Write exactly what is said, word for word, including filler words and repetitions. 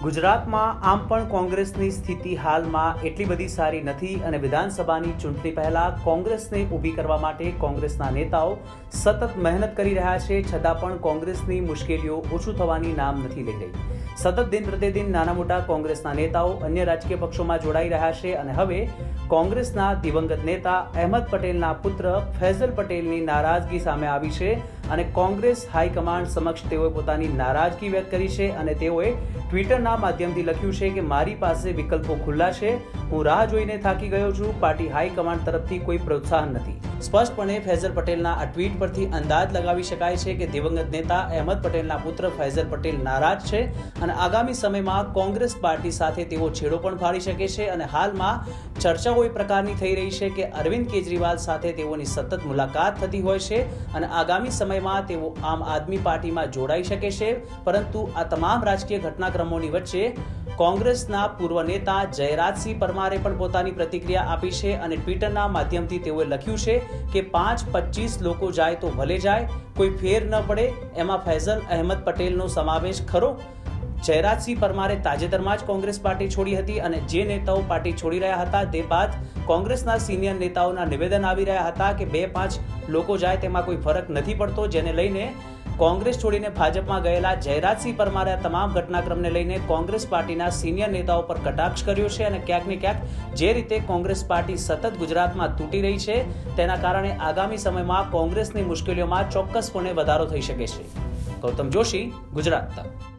ગુજરાતમાં આમ પણ કોંગ્રેસની સ્થિતિ હાલમાં એટલી બધી સારી નથી અને વિધાનસભાની ચૂંટણી પહેલા કોંગ્રેસને ઊભી કરવા માટે કોંગ્રેસના નેતાઓ સતત મહેનત કરી રહ્યા છે, છતાં પણ કોંગ્રેસની મુશ્કેલીઓ ઓછું થવાની નામ નથી લઈ રહી. સતત દિન પ્રતિદિન નાના મોટા કોંગ્રેસના નેતાઓ અન્ય રાજકીય પક્ષોમાં જોડાઈ રહ્યા છે અને હવે કોંગ્રેસના દિવંગત નેતા અહેમદ પટેલના પુત્ર ફૈઝલ પટેલની નારાજગી સામે આવી છે અને કોંગ્રેસ હાઈકમાન્ડ સમક્ષ તેઓએ પોતાની નારાજગી વ્યક્ત કરી છે અને તેઓએ ટ્વિટરના માધ્યમથી લખ્યું છે કે મારી પાસે વિકલ્પો ખુલ્લા છે, હું રાહ જોઈને થાકી ગયો છું, પાર્ટી હાઈકમાન્ડ તરફથી કોઈ પ્રોત્સાહન નથી. સ્પષ્ટપણે ફૈઝલ પટેલના આ ટ્વીટ પરથી અંદાજ લગાવી શકાય છે કે દિવંગત નેતા અહેમદ પટેલના પુત્ર ફૈઝલ પટેલ નારાજ છે અને આગામી સમયમાં કોંગ્રેસ પાર્ટી સાથે તેઓ છેડો પણ ફાડી શકે છે. અને હાલમાં ચર્ચાઓ એ પ્રકારની થઈ રહી છે કે અરવિંદ કેજરીવાલ સાથે તેઓની સતત મુલાકાત થતી હોય છે અને આગામી સમયમાં તેઓ આમ આદમી પાર્ટીમાં જોડાઈ શકે છે. પરંતુ આ તમામ રાજકીય ઘટનાક્રમોની વચ્ચે કોંગ્રેસના પૂર્વ નેતા જયરાજસિંહ પરમારે પણ પોતાની પ્રતિક્રિયા આપી છે અને ટ્વિટરના માધ્યમથી તેઓએ લખ્યું છે કે પાંચ પચીસ લોકો જાય તો ભલે જાય, કોઈ ફેર ન પડે, એમાં ફૈઝલ અહેમદ પટેલનો સમાવેશ ખરો. જયરાજસિંહ પરમારે તાજેતરમાં જ કોંગ્રેસ પાર્ટી છોડી હતી અને જે નેતાઓ પાર્ટી છોડી રહ્યા હતા તે બાદ કોંગ્રેસના સિનિયર નેતાઓના નિવેદન આવી રહ્યા હતા કે બે પાંચ લોકો જાય તેમાં કોઈ ફરક નથી પડતો, જેને લઈને કોંગ્રેસ છોડીને ભાજપમાં ગયેલા જયરાજસિંહ પરમારે આ તમામ ઘટનાક્રમને લઈને કોંગ્રેસ પાર્ટીના સિનિયર નેતાઓ પર કટાક્ષ કર્યો છે અને ક્યાંક ને ક્યાંક જે રીતે કોંગ્રેસ પાર્ટી સતત ગુજરાતમાં તૂટી રહી છે તેના કારણે આગામી સમયમાં કોંગ્રેસની મુશ્કેલીઓમાં ચોક્કસપણે વધારો થઈ શકે છે. ગૌતમ જોશી, ગુજરાત તક.